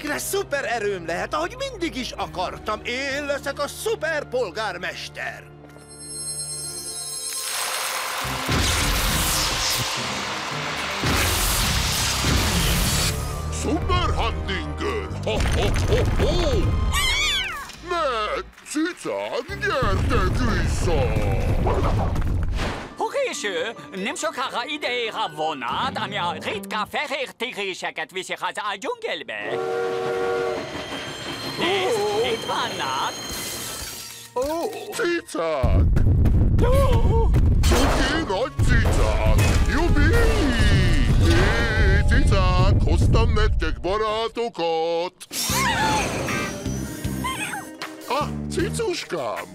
Végre szuper erőm lehet, ahogy mindig is akartam. Én leszek a szuper polgármester. Super Handinger! Ho-ho-ho-ho! Ne, cicák, gyertek vissza! Késő, nem sokára ide ér a vonat, ami a ritka fehér tigriseket viszi haza a dzsungelbe. Nézd, itt vannak. Cicák! Cuki nagy cicák! Jubi! Hé, cicák, hoztam nektek barátokat! Ah, cicuskám!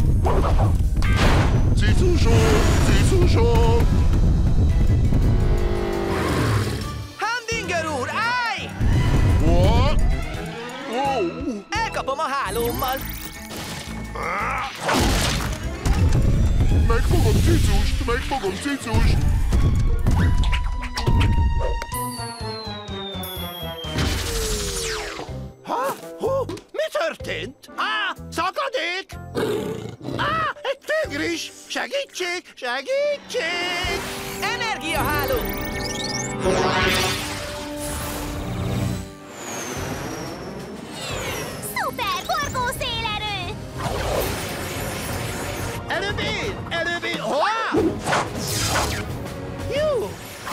Cicusom! Cicusom! Hamdinger úr, állj! What? Oh. Elkapom a hálómmal. Megfogom cicust! Megfogom cicust! Ha? Hú, mi történt? Szakadék! Egy tigris! Segítség! Segítség! Energiaháló! Szuper forgószélerő! Előbb én! Előbb én! Hoá! Jó!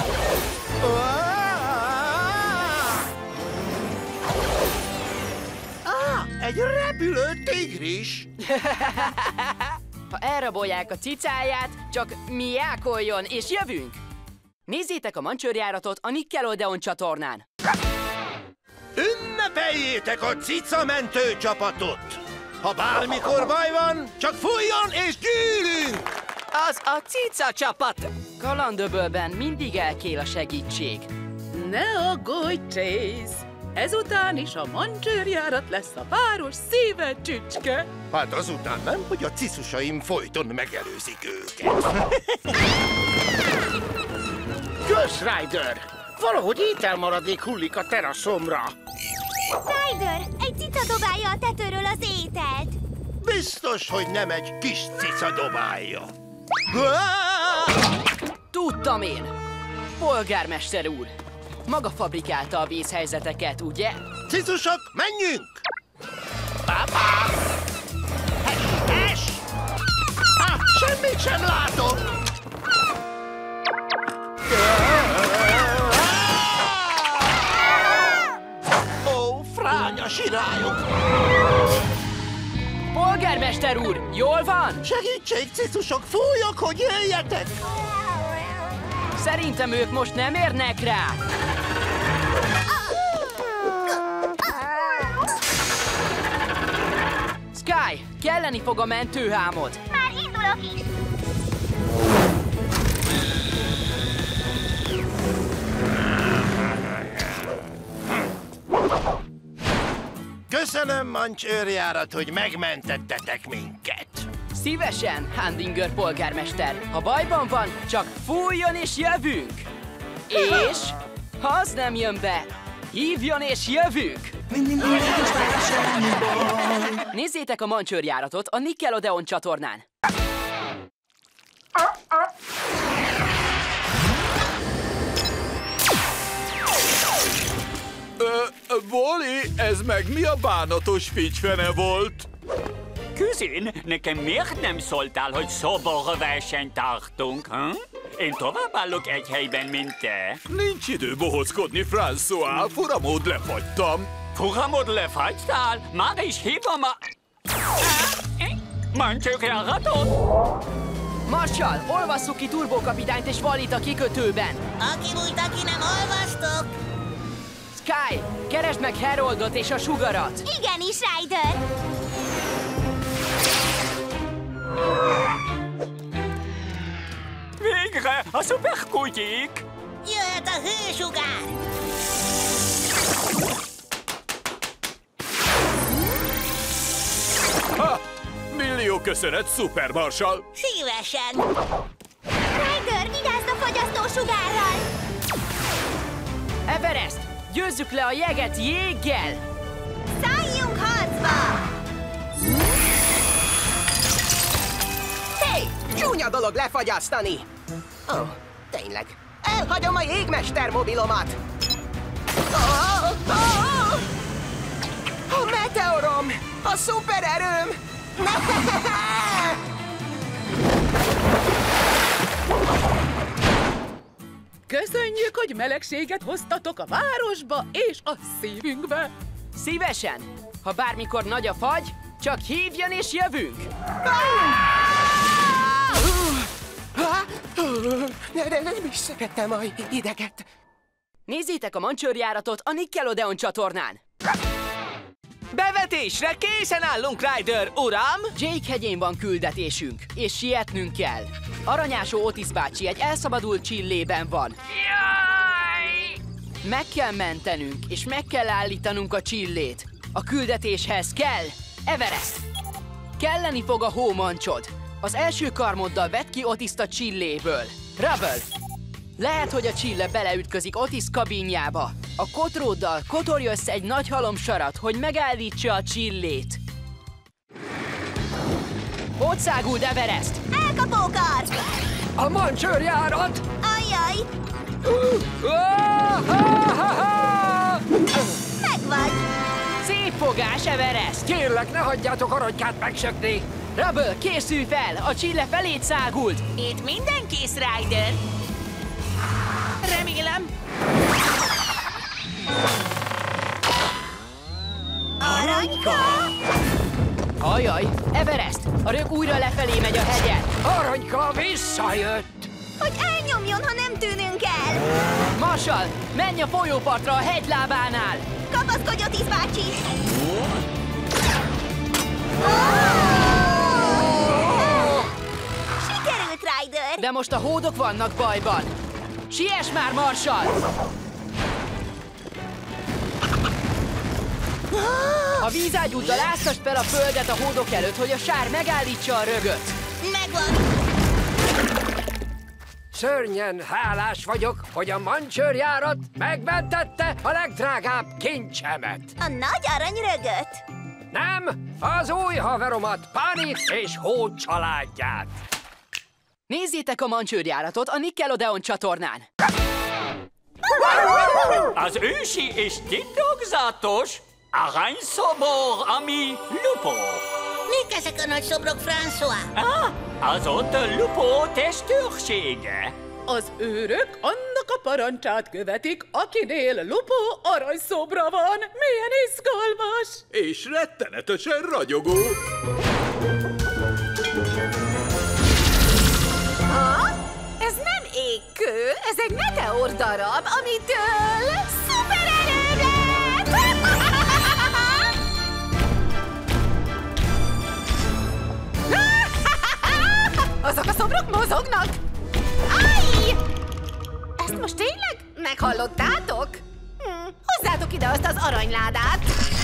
Egy repülő tigris! Ha elrabolják a cicáját, csak miákoljon és jövünk! Nézzétek a mancsőrjáratot a Nickelodeon csatornán! Ünnepeljétek a cicamentő csapatot! Ha bármikor baj van, csak fújjon és gyűlünk! Az a cica csapat! Kalandöbölben mindig elkél a segítség. Ne aggódj, Chase! Ezután is a mancsőrjárat lesz a város szíve csücske. Hát azután nem, hogy a ciszusaim folyton megelőzik őket. Ghost Rider! Valahogy ételmaradék hullik a teraszomra. Ryder, egy cica dobálja a tetőről az ételt. Biztos, hogy nem egy kis cica dobálja. Tudtam én! Polgármester úr! Maga fabrikálta a vészhelyzeteket, ugye? Cicusok, menjünk! Pápá! Hes! Semmit sem látok! Ó, fránya sirályok! Polgármester úr, jól van? Segítség, cicusok, fújok, hogy jöjjetek! Szerintem ők most nem érnek rá. Sky, kelleni fog a mentőhámod. Már indulok is. Köszönöm, mancsőrjárat, hogy megmentettetek minket. Szívesen, Handinger polgármester. Ha bajban van, csak fújjon és jövünk. És ha az nem jön be, hívjon és jövünk. Nézzétek a mancsőrjáratot a Nickelodeon csatornán. Wally, ez meg mi a bánatos figyfene volt? Küzin, nekem miért nem szóltál, hogy szoborversenyt tartunk, hm? Én továbbállok egy helyben, mint te. Nincs idő bohockodni, François, furamód lefagytam. Furamod lefagytál? Már is hívom a... mancsőrjáratot? Marshall, olvasszuk ki Turbókapitányt és Wallit a kikötőben. Aki bújt, aki nem olvastok. Sky, keresd meg Haroldot és a sugarat. Igenis, Ryder. Végre a szuperkutyik! Jöhet a hősugár. Ha! Millió köszönet, Super Marshall! Szívesen. Ryder, vigyázz a fagyasztósugárral. Everest, győzzük le a jeget jéggel! Csúnya dolog lefagyasztani. Ó, tényleg. Elhagyom a jégmester mobilomat. A meteorom! A szupererőm! Köszönjük, hogy melegséget hoztatok a városba és a szívünkbe. Szívesen! Ha bármikor nagy a fagy, csak hívjon és jövünk! Nem is szerettem a hideget. Nézzétek a mancsőrjáratot a Nickelodeon csatornán! Bevetésre készen állunk, Ryder, uram! Jake hegyén van küldetésünk, és sietnünk kell. Aranyásó Otis bácsi egy elszabadult csillében van. Jaj! Meg kell mentenünk, és meg kell állítanunk a csillét. A küldetéshez kell Everest. Kelleni fog a hómancsod. Az első karmoddal vedd ki Otiszt a csilléből. Rubble! Lehet, hogy a csille beleütközik Otis kabinjába. A kotróddal kotorj össze egy nagy halomsarat, hogy megállítsa a csillét. Ott száguld Everest! Elkapókar! A mancsőrjárat! Ajjaj! Megvagy! Szép fogás, Everest! Kérlek, ne hagyjátok aranykát megsökni! Rubble, készülj fel! A csille felét száguld! Itt minden kész, Ryder. Remélem. Aranyka! Ajaj, Everest! A rög újra lefelé megy a hegyen! Aranyka visszajött! Hogy elnyomjon, ha nem tűnünk el! Marshall, menj a folyópartra a hegylábánál! Kapaszkodj, Otis bácsi! Sikerült, Ryder! De most a hódok vannak bajban! Siess már, Marshall! A vízágyúddal áztasd fel a földet a hódok előtt, hogy a sár megállítsa a rögöt! Megvan! Szörnyen hálás vagyok, hogy a mancsőrjárat megmentette a legdrágább kincsemet. A nagy aranyrögöt! Nem, az új haveromat, Pani és Hó családját. Nézzétek a mancsőrjáratot a Nickelodeon csatornán! Az ősi és titokzatos aranyszobor, ami Lupo. Mik ezek a nagy szobrok, François? Az ott a Lupo testőrsége. Az őrök annak a parancsát követik, akinél Lupo aranyszobra van. Milyen izgalmas! És rettenetesen ragyogó. Ez nem égkő, ez egy meteor darab, amitől Szupererőm lett! azok a szobrok mozognak! Ajj! Ezt most tényleg meghallottátok? Hozzátok ide azt az aranyládát!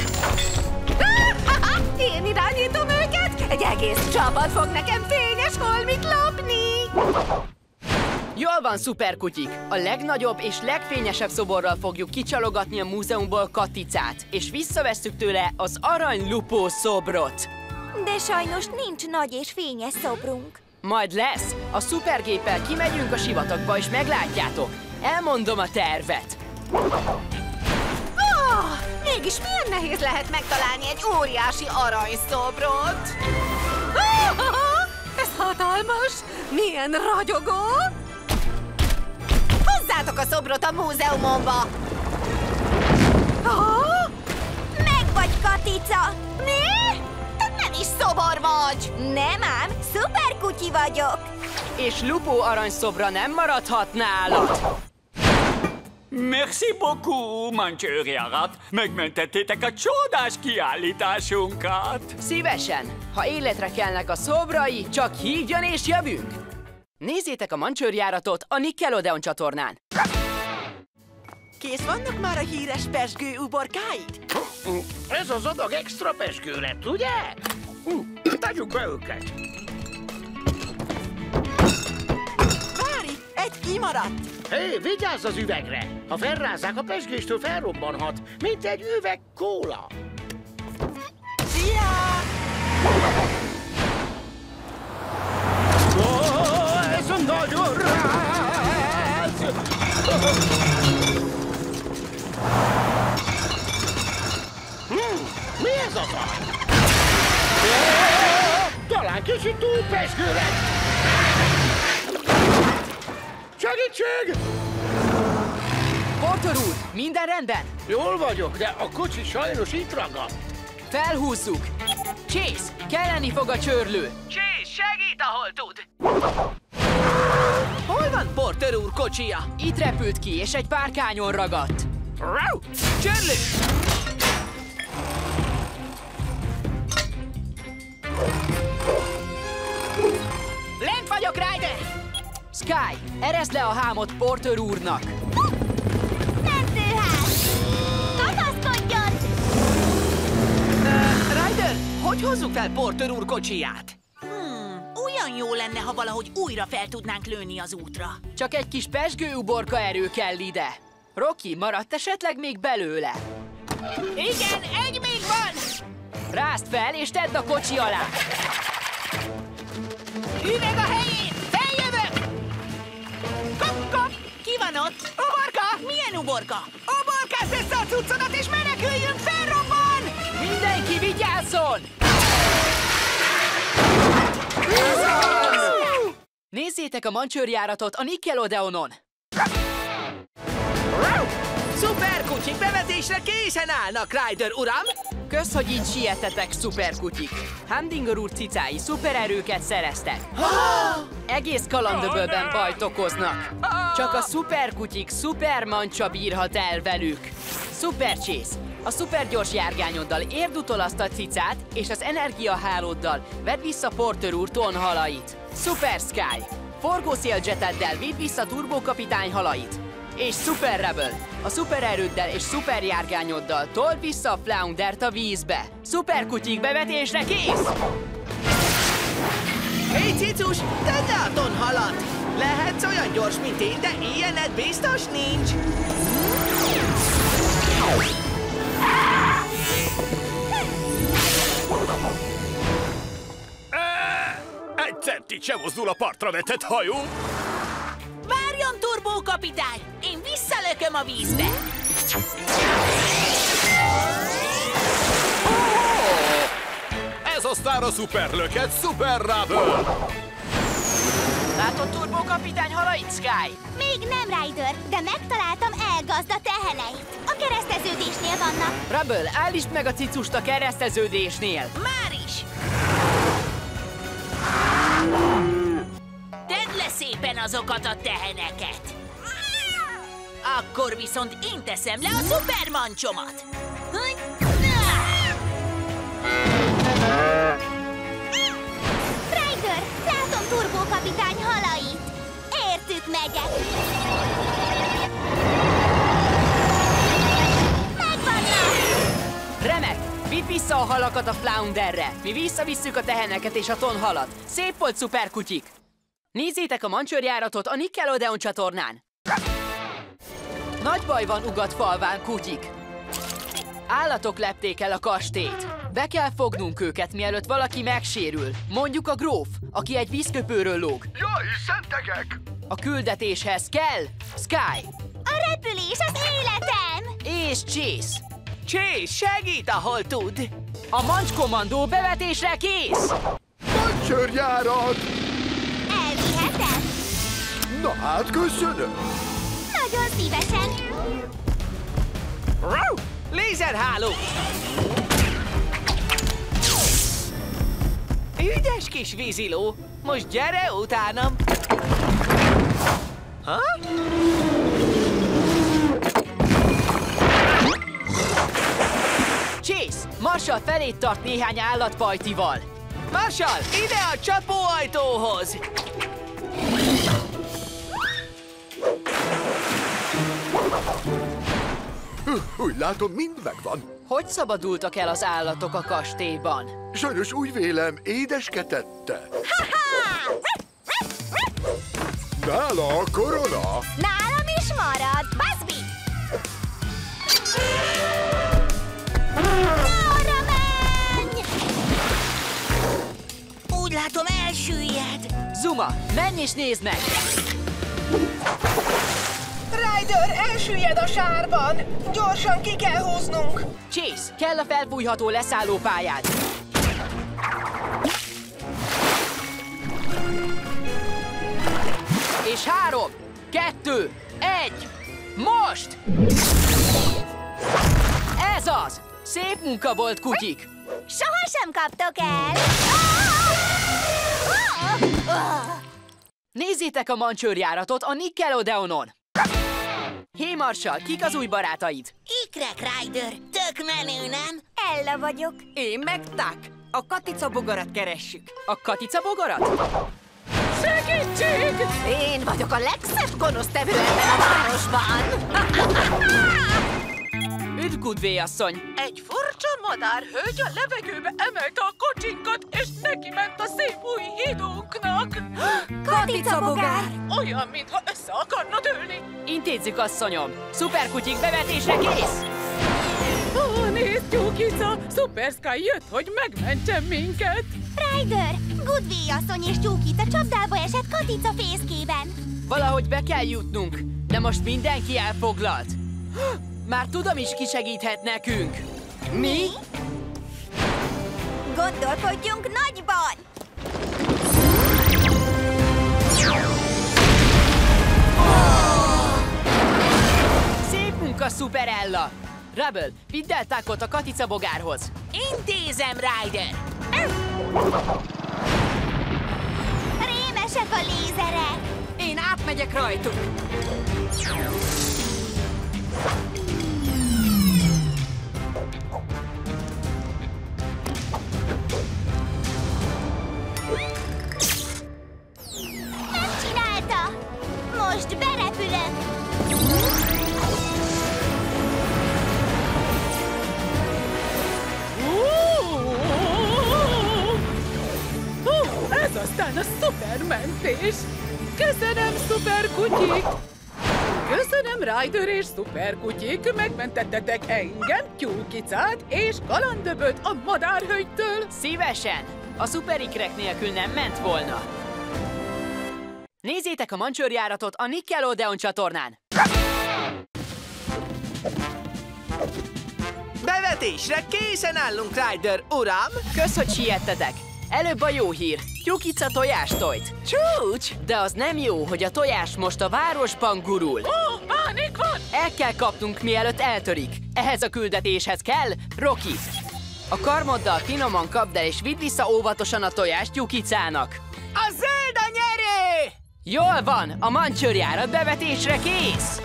Én irányítom őket! Egy egész csapat fog nekem fényes holmit lopni! Jól van, szuperkutyik! A legnagyobb és legfényesebb szoborral fogjuk kicsalogatni a múzeumból Katicát, és visszavesszük tőle az arany Lupo szobrot. De sajnos nincs nagy és fényes szobrunk. Majd lesz! A szupergéppel kimegyünk a sivatagba, és meglátjátok! Elmondom a tervet! Mégis milyen nehéz lehet megtalálni egy óriási aranyszobrot? Ez hatalmas! Milyen ragyogó! Hozzátok a szobrot a múzeumomba! Meg vagy, Katica! Mi? Te nem is szobor vagy! Nem ám, szuperkutyi vagyok! És Lupo aranyszobra nem maradhat nálad! Merci beaucoup, mancsőrjárat. Megmentettétek a csodás kiállításunkat. Szívesen! Ha életre kelnek a szobrai, csak hívjon és jövünk! Nézzétek a mancsőrjáratot a Nickelodeon csatornán! Kész vannak már a híres pezsgő uborkáid? Ez az adag extra pezsgő lett, ugye? Tegyük be őket. Várj, egy kimaradt! Hé, vigyázz az üvegre! Ha felrázzák, a pezsgéstől felrobbanhat, mint egy üveg kóla. Szia! Oh! Nagyon ráz! Mi ez a zaj? Talán kicsit túl pezsgő lett. Segítség! Porter úr, minden rendben? Jól vagyok, de a kocsi sajnos itt ragadt. Felhúzzuk! Chase, kelleni fog a csörlő! Chase, segít, ahol tud! Hol van Porter úr kocsija? Itt repült ki, és egy párkányon ragadt. Csörlő! Lent vagyok, Ryder! Sky, ereszd le a hámot Porter úrnak! Mentőház! Kapaszkodjon! Ryder, hogy hozzuk fel Porter úr kocsiját? Olyan jó lenne, ha valahogy újra fel tudnánk lőni az útra. Csak egy kis pezsgőuborka erő kell ide. Rocky, maradt esetleg még belőle? Igen, egy még van! Rázd fel, és tedd a kocsi alá! Üveg a helyén! Feljövök! Kop, kop! Ki van ott? Uborka! Milyen uborka? Uborkázd össze a cuccodat, és meneküljünk, felrobban! Mindenki vigyázzon! Nézzétek a mancsőrjáratot a Nickelodeonon! Szuperkutyik bevetésre készen állnak, Ryder uram! Kösz, hogy így sietetek, szuperkutyik! Humdinger úr cicái szupererőket szereztek. Egész kalandöbölben bajt okoznak. Csak a szuperkutyik szupermancsa bírhat el velük. Super Chase, a szupergyors járgányoddal érd utol azt a cicát, és az energiahálóddal vedd vissza Porter úr tonhalait. Super Sky, forgószéljeteddel vidd vissza Turbokapitány halait. És Super Rebel, a szupererőddel és szuperjárgányoddal told vissza a Floundert a vízbe. Szuperkutyik bevetésre kész! Hé, cicus, tedd le a tonhalat! Lehetsz olyan gyors, mint én, de ilyened biztos nincs! Egy centit sem mozdul a partra vetett hajó. Várjon, turbókapitány! Én visszalököm a vízbe! Ez aztán a szuperlöket, Super Rubble! Látod turbókapitány halait, Sky? Még nem, Ryder, de megtaláltam elgazda teheneit. A kereszteződésnél vannak. Rubble, állítsd meg a cicust a kereszteződésnél! Már is! Tedd le szépen azokat a teheneket! Akkor viszont én teszem le a szupermancsomat! Ryder, látom turbókapitány halait. Értük megyek. Megvannak! Remek! Vidd vissza a halakat a Flounderre! Mi visszavisszük a teheneket és a tonhalat. Szép volt, szuperkutyik! Nézzétek a mancsőrjáratot a Nickelodeon csatornán! Nagy baj van Ugatfalván, kutyik! Állatok lepték el a kastélyt. Be kell fognunk őket, mielőtt valaki megsérül. Mondjuk a gróf, aki egy vízköpőről lóg. Jaj, szentegek! A küldetéshez kell Sky A repülés az életem! és Chase. Chase, segít, ahol tud! A mancskommandó bevetésre kész! Mancsőrjárat! Elvihetem? Na hát, köszönöm! Nagyon szívesen. Lézerháló! Ügyes kis víziló! Most gyere utánam! Ha? Chase, Marshall felét tart néhány állatpajtival. Marshall, ide a csapóajtóhoz! Úgy látom, mind megvan. Hogy szabadultak el az állatok a kastélyban? Sajnos úgy vélem, édeske tette. Nála a korona. Nálam is marad. Buzzby! Arra menj! Úgy látom, elsüllyed! Zoom Akuma, menj és nézd meg! Ryder, elsüllyed a sárban! Gyorsan ki kell húznunk! Chase, kell a felfújható leszállópályád! És 3, 2, 1, most! Ez az! Szép munka volt, kutyik! Sohasem kaptok el! Nézzétek a mancsőrjáratot a Nickelodeonon! Hé, Marshall, kik az új barátaid? Ikrek, Ryder, tök menő, nem? Ella vagyok. Én meg Tak. A Katica bogarat keressük. A Katica bogarat? Segítség! Én vagyok a legszebb gonosztevő ebben a városban. Üdv, Goodway asszony! Egy furcsa madárhölgy a levegőbe emelte a kocsinkat, és neki ment a szép új hídunknak. Katica bogár! Olyan, mintha össze akarna dőlni. Intézzük, asszonyom! Szuperkutyik bevetésre kész! Ó, nézd, Tyúkica! Super Sky jött, hogy megmentsen minket! Ryder, Goodway asszony és Tyúkica csapdába esett Katica fészkében. Valahogy be kell jutnunk, de most mindenki elfoglalt. Már tudom is, ki segíthet nekünk. Mi? Gondolkodjunk nagyban! Szép munka, Super Ella! Rubble, vidd el Takot a Katica bogárhoz. Intézem, Ryder. Rémesek a lézerek! Én átmegyek rajtuk. Megcsinálta! Most berepülök! Ez aztán a szupermentés! Köszönöm, szuperkutyik! Köszönöm, Ryder és szuperkutyik! Megmentettetek engem, Tyúkicát és Kalandöböt a madárhölgytől! Szívesen! A szuperikrek nélkül nem ment volna. Nézzétek a mancsőrjáratot a Nickelodeon csatornán! Bevetésre készen állunk, Ryder, uram! Kösz, hogy siettetek! Előbb a jó hír. Tyúkica tojást tojt. Csúcs! De az nem jó, hogy a tojás most a városban gurul. Ó, pánik van! El kell kapnunk, mielőtt eltörik. Ehhez a küldetéshez kell Rocky. A karmoddal finoman kapd el, és vidd vissza óvatosan a tojást Tyúkicának. A zöld a nyerő! Jól van, a mancsőrjárat bevetésre kész!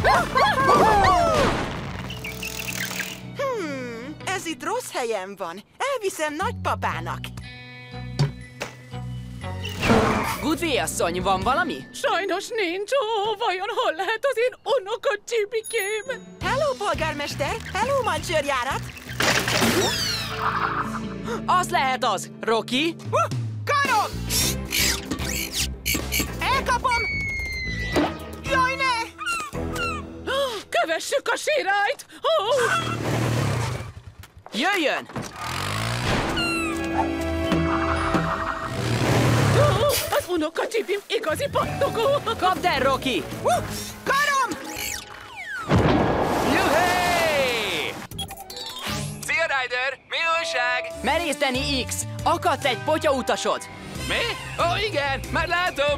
Ez itt rossz helyen van. Elviszem nagypapának. Goodway asszony, van valami? Sajnos nincs. Ó, vajon hol lehet az én unoka csibikém? Hello, polgármester! Hello, mancsőrjárat! Az lehet az, Rocky. Karom! Elkapom! Jaj, ne! Kövessük a sirályt! Ó! Jöjjön! Ó, az unoka csibim igazi pattogó! Kapd el, Rocky! Karom! Juhé! Szia, Ryder! Mi újság? Merészteni X! Akadt egy potyautasod! Mi? Ó, igen, már látom!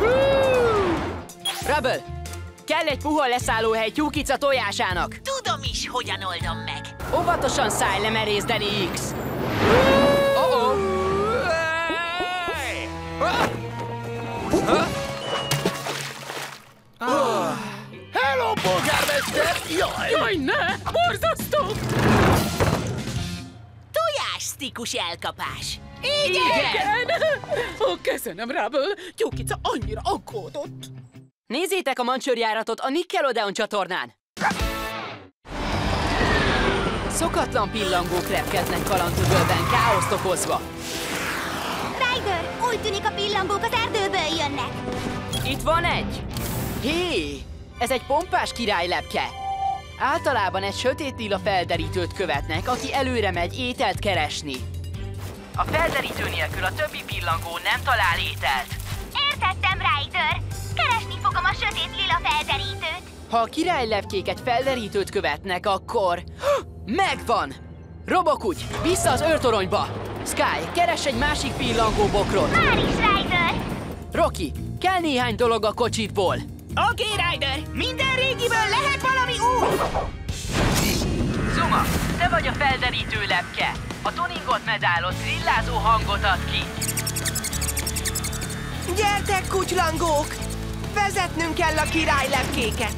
Rubble! Kell egy puha leszállóhely Tyúkica tojásának! Tudom is, hogyan oldom meg. Óvatosan szállj le, merészteni X! Oh-oh! Hello, polgármester! Jaj! Jaj, ne! Borzasztó! Tojásstikus elkapás. Igen! Ó, köszönöm, Rubble! Tyúkica annyira aggódott! Nézzétek a mancsőrjáratot a Nickelodeon csatornán! Szokatlan pillangók repkednek kalandöbölben, káoszt okozva. Ryder, úgy tűnik a pillangók az erdőből jönnek. Itt van egy! Hé! Ez egy pompás királylepke. Általában egy sötét lila felderítőt követnek, aki előre megy ételt keresni. A felderítő nélkül a többi pillangó nem talál ételt. Megtettem, Ryder! Keresni fogom a sötét lila felderítőt. Ha a királylepkék egy felderítőt követnek, akkor... Megvan! Robokuty, vissza az őrtoronyba! Sky, keres egy másik pillangó bokrot! Már is, Ryder! Rocky, kell néhány dolog a kocsitból! Oké, Ryder! Minden régiből lehet valami új! Zuma, te vagy a felderítő lepke. A tuningot medálod trillázó hangot ad ki. Gyertek, kutylangók! Vezetnünk kell a királylepkéket.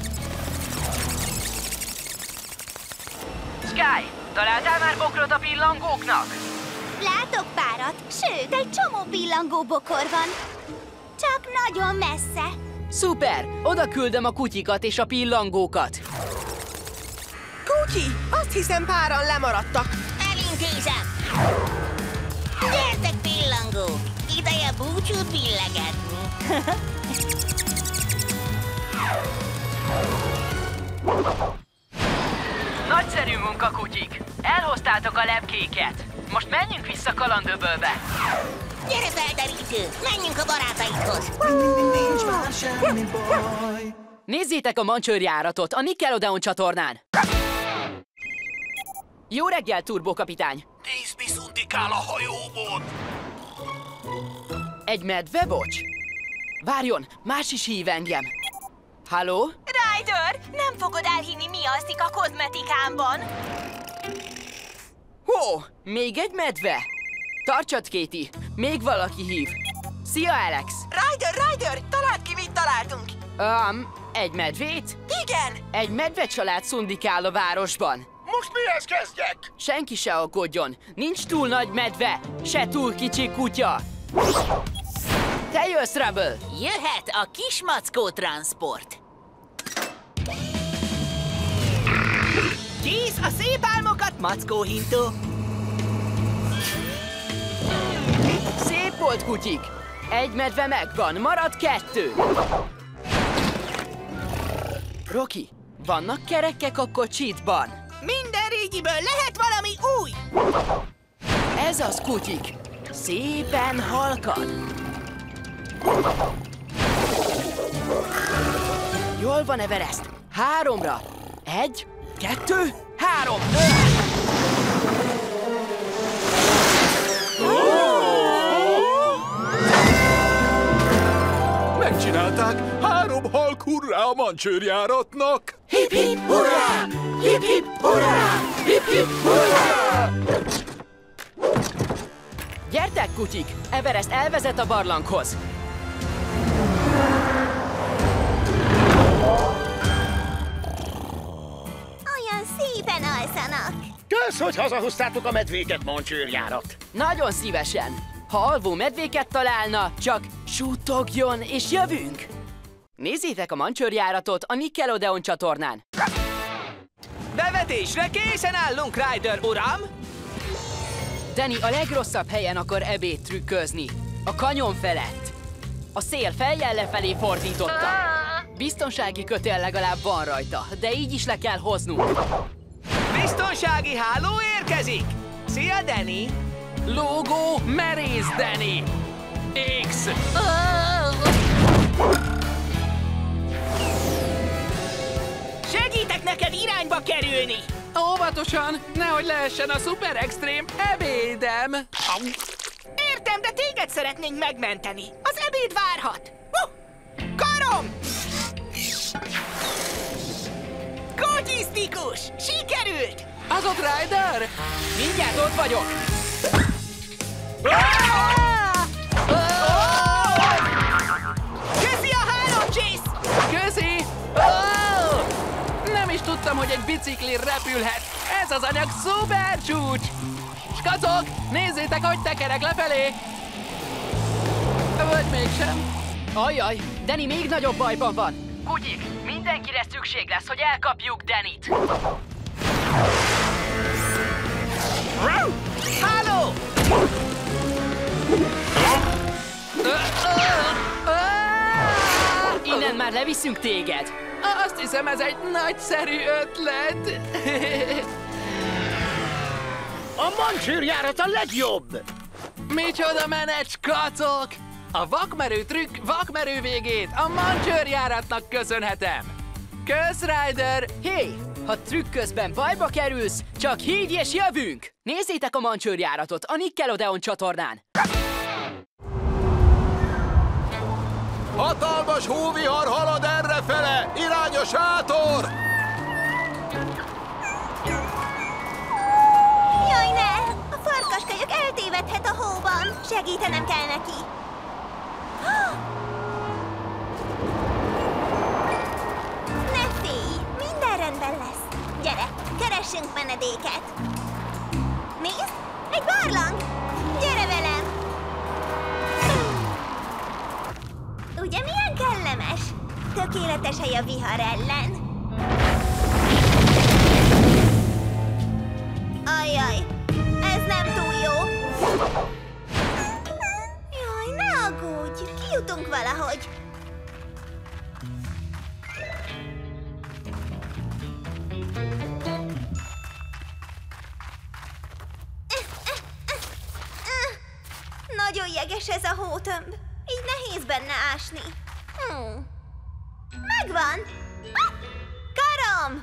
Sky, találtál már bokrot a pillangóknak? Látok párat, sőt, egy csomó pillangó bokor van. Csak nagyon messze. Szuper! Oda küldöm a kutyikat és a pillangókat. Kutyi, azt hiszem páran lemaradtak. Elintézem! Gyertek, pillangók! Ideje búcsút billegetni. Nagyszerű munka, kutyik! Elhoztátok a lepkéket. Most menjünk vissza kalandöbölbe. Gyere, felderítő! Menjünk a barátaidhoz! Nézzétek a mancsőrjáratot a Nickelodeon csatornán. Jó reggel, Turbo kapitány! Nézd, mi szundikál a hajómon! Egy medve, bocs? Várjon, más is hív engem. Halló? Ryder, nem fogod elhinni, mi alszik a kozmetikámban. Hó, még egy medve? Tartsad, Katie, még valaki hív. Szia, Alex! Ryder, találd ki, mit találtunk. Egy medvét? Igen! Egy medvecsalád szundikál a városban. Most mihez kezdjek? Senki se aggódjon. Nincs túl nagy medve, se túl kicsi kutya. Te jössz, Rubble! Jöhet a kismackó transport. Kész a szép álmokat, mackó hintó. Szép volt, kutyik! Egy medve megvan, marad 2. Rocky, vannak kerekek a kocsitban? Minden régiből lehet valami új! Ez az, kutyik! Szépen halkad! Jól van, Everest! 3-ra! 1, 2, 3! Megcsinálták! 3 halk hurrá a mancsőrjáratnak! Hip hip hurrá! Hip hip hurrá! Hip hip hurrá! Gyertek, kutyik! Everest elvezet a barlanghoz! Olyan szépen alszanak. Kösz, hogy hazahoztátok a medvéket, mancsőrjárat. Nagyon szívesen! Ha alvó medvéket találna, csak suttogjon és jövünk! Nézzétek a mancsőrjáratot a Nickelodeon csatornán! Bevetésre készen állunk, Ryder uram! Danny a legrosszabb helyen akar ebéd trükközni. A kanyon felett. A szél feljel lefelé fordította. Biztonsági kötél legalább van rajta, de így is le kell hoznunk. Biztonsági háló érkezik! Szia, Danny! Lógó, merész, Danny! X! Segítek neked irányba kerülni! Óvatosan, nehogy lehessen a szuper extrém ebédem! Értem, de téged szeretnénk megmenteni. Az ebéd várhat. Karom! Kutyisztikus! Sikerült! Az ott Ryder? Mindjárt ott vagyok! Köszi a 3 Chase! Köszi! Nem is tudtam, hogy egy bicikli repülhet. Ez az anyag szuper csúcs! Skacok, nézzétek, hogy tekerek lefelé! Vagy mégsem. Ajjaj, Danny még nagyobb bajban van. Kutyik, mindenkire szükség lesz, hogy elkapjuk Dannyt. Háló! Innen már leviszünk téged. Azt hiszem, ez egy nagyszerű ötlet. A mancsőrjárat a legjobb! Micsoda menet, skacok! A vakmerő trükk vakmerő végét a mancsőrjáratnak köszönhetem. Kösz, Ryder! Hé, ha trükk közben bajba kerülsz, csak hívj és jövünk! Nézzétek a mancsőrjáratot a Nickelodeon csatornán! Hatalmas hóvihar halad errefele! Irány a sátor! Jaj, ne! A farkaskölyök eltévedhet a hóban. Segítenem kell neki. Ne félj! Minden rendben lesz. Gyere, keressünk menedéket. Nézd! Egy barlang! Gyere velem! Ugye milyen kellemes? Tökéletes hely a vihar ellen. Ajjaj, ez nem túl jó. Jaj, ne aggódj, kijutunk valahogy. Nagyon jeges ez a hótömb. Így nehéz benne ásni. Megvan! Karom!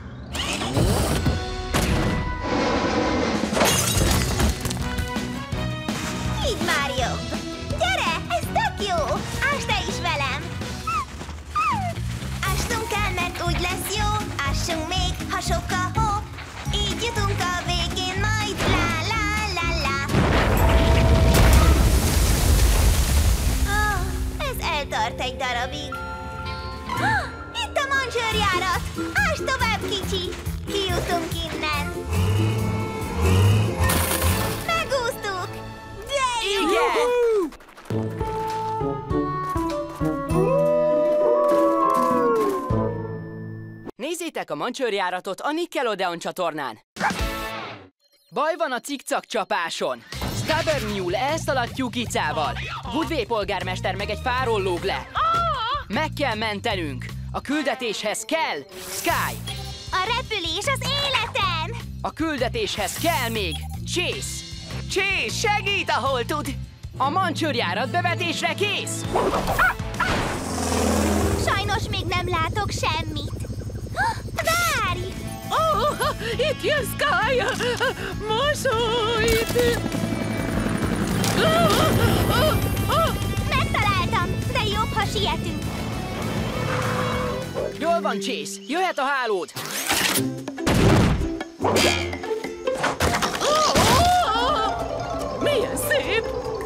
Így már jobb. Gyere, ez tök jó! Ásd te is velem! Ásnunk kell, mert úgy lesz jó. Ássunk még, ha sok a hó. Így jutunk a végén majd. La la la la. Ez eltart egy darabig. Itt a mancsőrjárat! Ásd tovább, kicsi! Kijutunk innen! Megúsztuk! De jó! Igen! Nézzétek a mancsőrjáratot a Nickelodeon csatornán! Baj van a cikcak csapáson! Stubborn Mule elszaladt Tyúkicával. Woodway polgármester meg egy fáról lóg le. Meg kell mentenünk! A küldetéshez kell Sky! A repülés az életem! A küldetéshez kell még Chase! Chase, segít, ahol tud! A mancsőrjárat bevetésre kész! Sajnos még nem látok semmit. Várj! Itt jön Sky! Mosolyt! Megtaláltam, de jobb, ha sietünk. Jól van, Chase, jöhet a hálód! Milyen szép!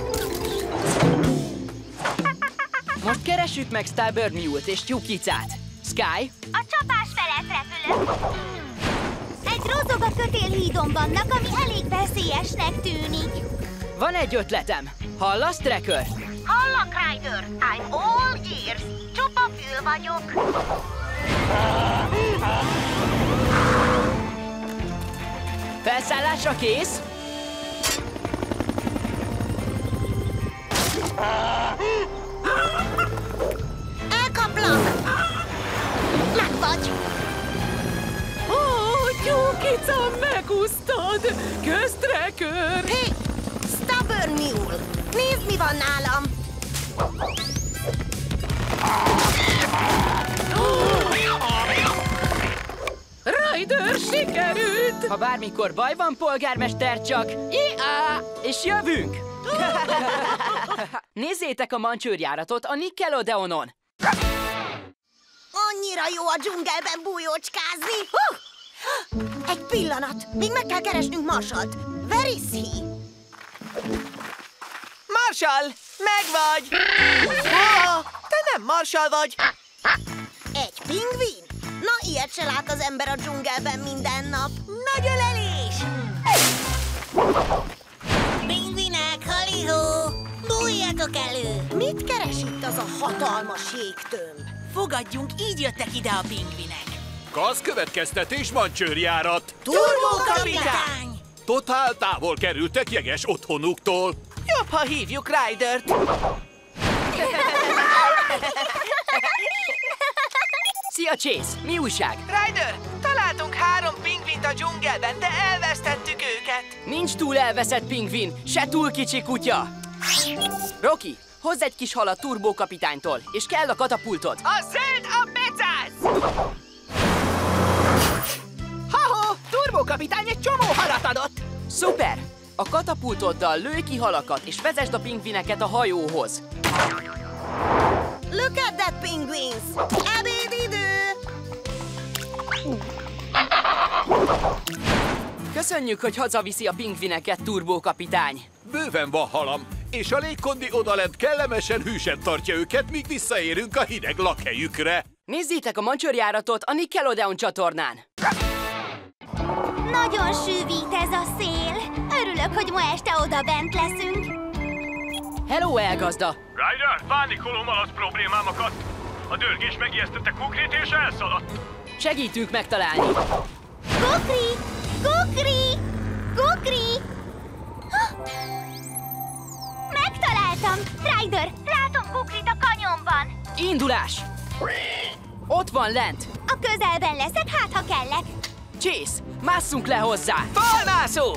Most keressük meg Stubborn Mule-t és Tyúkicát. Sky? A csapás felett repülök. Egy rozog a kötélhídon vannak, ami elég veszélyesnek tűnik. Van egy ötletem. Hallasz, Tracker? Hallak, Ryder. I'm all ears. Csupa fül vagyok. Felszállásra kész? Elkaplak! Meg vagy! Tyúkica, megúsztad! Köztrekör! Hé! Stubborn Mule! Nézd, mi van nálam! Ryder, sikerült! Ha bármikor baj van, polgármester, csak IA! És jövünk! Nézzétek a mancsőrjáratot a Nickelodeonon! Annyira jó a dzsungelben bújócskázni! Egy pillanat! Még meg kell keresnünk Marshallt! Where is he? Marshall, megvagy! Te nem Marshall vagy! Egy pingvin? Na, ilyet se lát az ember a dzsungelben minden nap. Nagy ölelés! Pingvinek, halihó! Bújjatok elő! Mit keres itt az a hatalmas jégtömb? Fogadjunk, így jöttek ide a pingvinek. Gazkövetkeztetés, mancsőrjárat! Turbókapitány! Totál távol kerültek jeges otthonuktól. Jobb, ha hívjuk Rydert. Szia, Chase! Mi újság? Ryder, találtunk 3 pingvint a dzsungelben, de elvesztettük őket. Nincs túl elveszett pingvin, se túl kicsi kutya. Rocky, hozz egy kis halat Turbó kapitánytól, és kell a katapultod. A zöld a becász! Ha-ho! Turbó kapitány egy csomó halat adott! Szuper! A katapultoddal lőj ki halakat, és vezesd a pingvineket a hajóhoz. Look at that, penguins! Ebédidő! Köszönjük, hogy hazaviszi a pingvineket, Turbó kapitány. Bőven van halam, és a légkondi odalent kellemesen hűsen tartja őket, míg visszaérünk a hideg lakhelyükre. Nézzétek a mancsőrjáratot a Nickelodeon csatornán. Nagyon sűvít ez a szél. Örülök, hogy ma este oda bent leszünk. Hello, elgazda! Ryder, pánikolom alatt problémámakat. A dörgés megijesztette Kukrit és elszaladt. Segítünk megtalálni. Kukri! Kukri! Kukri! Megtaláltam! Ryder, látom Kukrit a kanyonban. Indulás! Ott van lent! A közelben leszek, hát ha kellek. Chase, másszunk le hozzá! Falmászó!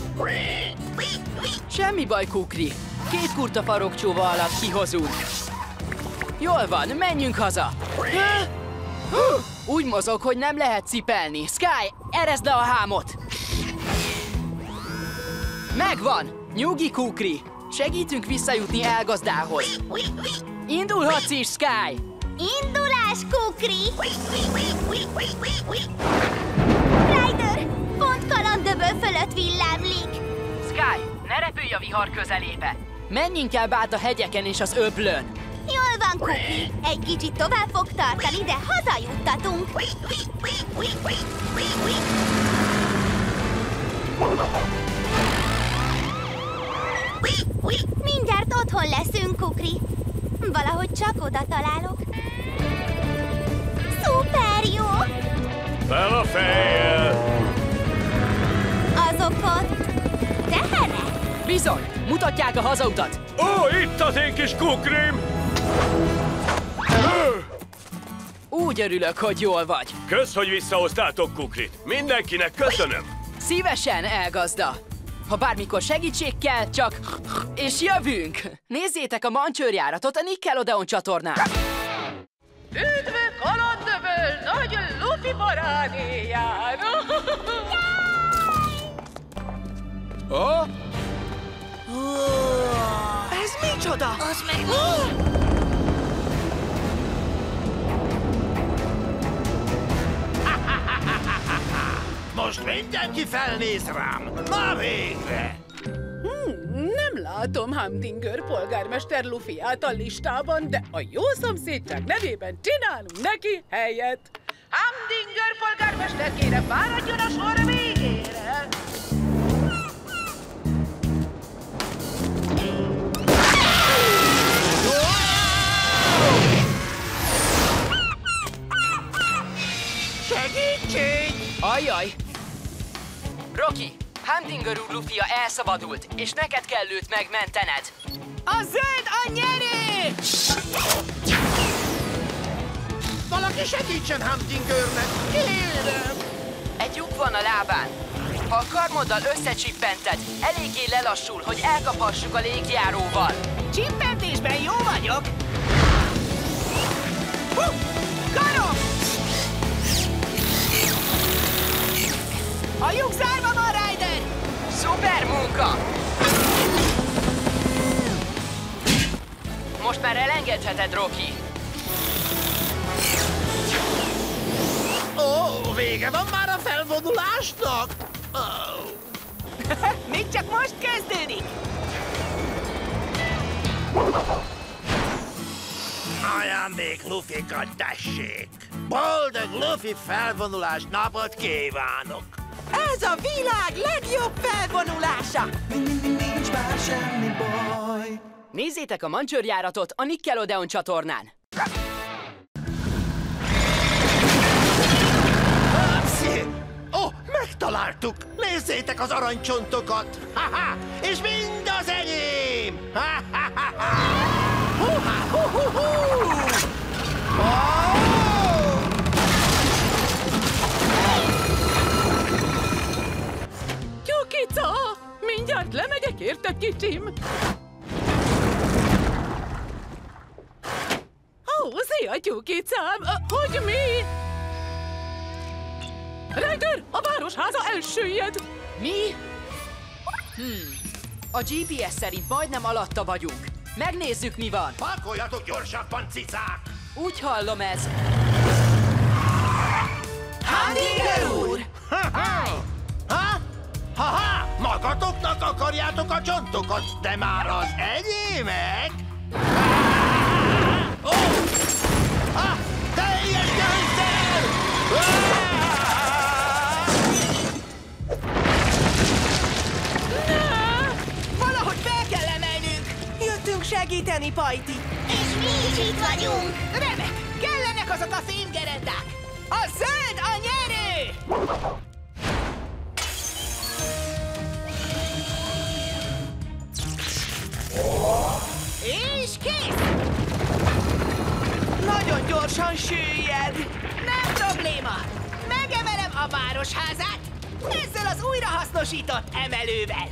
Semmi baj, Kukri. 2 kurta farokcsóva alatt kihozunk. Jól van, menjünk haza! Úgy mozog, hogy nem lehet cipelni. Sky, ereszd le a hámot! Megvan! Nyugi, Kukri! Segítünk visszajutni elgazdához. Indulhatsz is, Sky! Indulás, Kukri! Ryder, pont kalandöböl fölött villámlik. Sky, ne repülj a vihar közelébe! Menj inkább át a hegyeken és az öblön! Jól van, Kukri. Egy kicsit tovább fog tartani, de hazajuttatunk. Mindjárt otthon leszünk, Kukri. Valahogy csak oda találok. Szuper jó! Fel a fejjel! Azok ott teherek? Bizony, mutatják a hazautat! Ó, itt az én kis Kukrim! Úgy örülök, hogy jól vagy. Kösz, hogy visszahoztátok Kukrit. Mindenkinek köszönöm. Szívesen, elgazda. Ha bármikor segítség kell, csak... és jövünk! Nézzétek a mancsőrjáratot a Nickelodeon csatornán! Üdv kalandöböl nagy lufi parádéján! Ha? Ez micsoda? Az meg Most mindenki felnéz rám! Na végre! Nem látom Humdinger polgármester Luffyát a listában, de a jó szomszédság nevében csinálunk neki helyet. Humdinger polgármester, kérem, váradjon a sor végére! Segítség! Ajjaj! Rocky, Humdinger úr Luffy-ja elszabadult, és neked kell őt megmentened. A zöld a nyerő! Valaki segítsen Humdingernek! Kérem! Egy lyuk van a lábán. Ha a karmoddal összecsippented, eléggé lelassul, hogy elkaphassuk a légjáróval. Csippentésben jó vagyok! Karom! A lyuk zárva van, Ryder! Szuper munka! Most már elengedheted, Rocky. Ó, vége van már a felvonulásnak? Még csak most kezdődik! Ajándék Luffy-kat, tessék! Boldog Luffy felvonulás napot kívánok! Ez a világ legjobb felvonulása! Nincs már semmi baj. Nézzétek a mancsőrjáratot a Nickelodeon csatornán. Ó, megtaláltuk! Nézzétek az aranycsontokat! Ha-ha! És mind az enyém! Ha-ha-ha-ha! Hu-ha-hu-hu-hu! Tyukica! Mindjárt lemegyek, érted, kicsim? Szia, tyúkicám! Hogy mi? Ryder, a városháza elsüllyed! Mi? A GPS szerint majdnem alatta vagyunk. Megnézzük, mi van. Parkoljatok gyorsabban, cicák! Úgy hallom ez. Humdinger úr! Ha-ha! Magatoknak akarjátok a csontokat, de már az enyémek! Teljes gőzzel! Valahogy fel kell emelnünk! Jöttünk segíteni, Pajti! És mi is itt vagyunk! Remek! Kellenek azok a fémgerendák! A zöld a nyerő! És kész! Nagyon gyorsan süllyed! Nem probléma! Megemelem a városházát ezzel az újrahasznosított emelővel!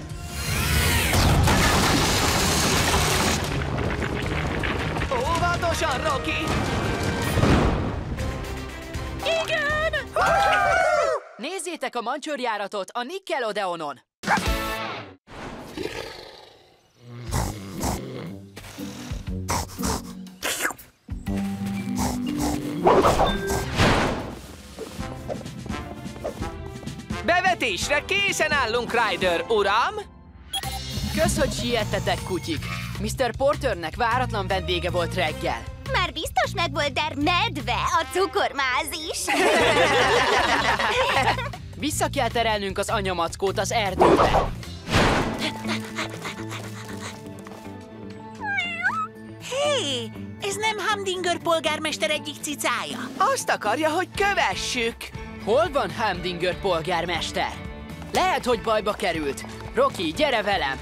Óvatosan, Rocky! Igen! Nézzétek a mancsőrjáratot a Nickelodeonon. Bevetésre készen állunk, Ryder, uram! Kösz, hogy siettetek, kutyik. Mr. Porternek váratlan vendége volt reggel. Már biztos megvolt der medve, a cukormáz is. Vissza kell terelnünk az anyamackót az erdőbe. Hé, ez nem Humdinger polgármester egyik cicája? Azt akarja, hogy kövessük. Hol van Humdinger polgármester? Lehet, hogy bajba került. Rocky, gyere velem!